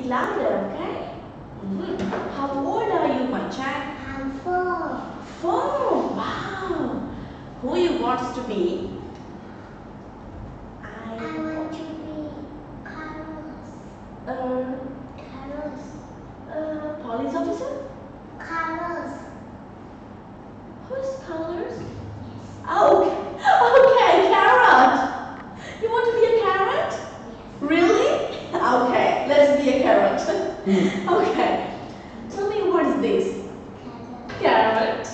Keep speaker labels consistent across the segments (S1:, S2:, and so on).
S1: Speak louder, okay? How old are you, Mai Trang?
S2: I'm 4.
S1: 4. Wow. Who you want to be?
S2: I want to be Carlos.
S1: Police officer?
S2: Carlos.
S1: Who's Carlos? Oh, okay, carrot. You want to be a carrot? Really? Okay, let's be a carrot. Okay. Tell me, what is this? Carrot.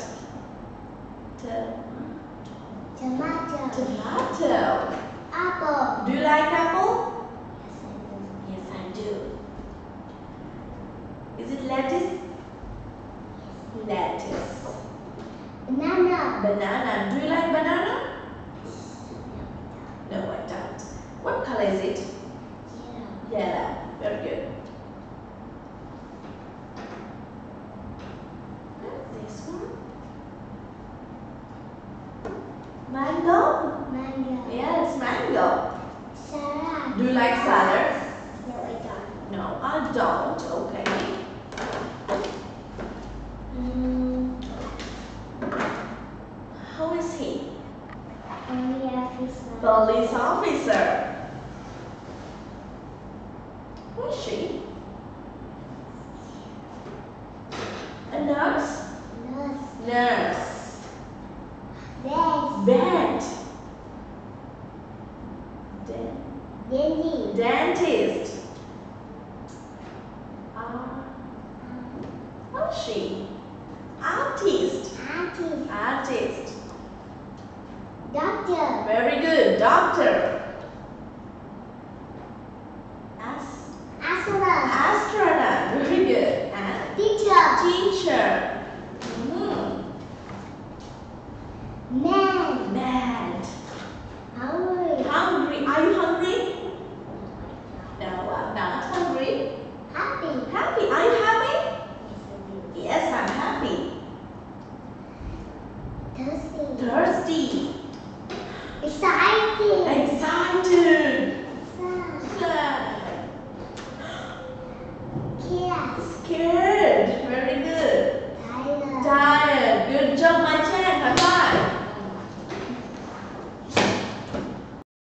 S2: Tomato.
S1: Tomato.
S2: Apple.
S1: Do you like apple? Yes, I do. Is it lettuce? Lettuce.
S2: Banana.
S1: Banana. Do you like banana? No, I don't. What color is it? Yellow. Very good. This one. Mango?
S2: Mango.
S1: Yes, mango.
S2: Salad.
S1: Do you like salad?
S2: No, I don't.
S1: No, I don't. Okay. Who is he? Police officer. Who is she? A nurse? Nurse. Vet. Dentist. What is she? Artist. Artist.
S2: Doctor.
S1: Very good. Doctor.
S2: Astronaut.
S1: Astronaut. Very good. And teacher. Man.
S2: Hungry.
S1: Are you hungry? No, I'm not hungry. Happy. Are you happy? Yes, I'm happy. Thirsty.
S2: Excited.
S1: Sad.
S2: Scared.
S1: Scared.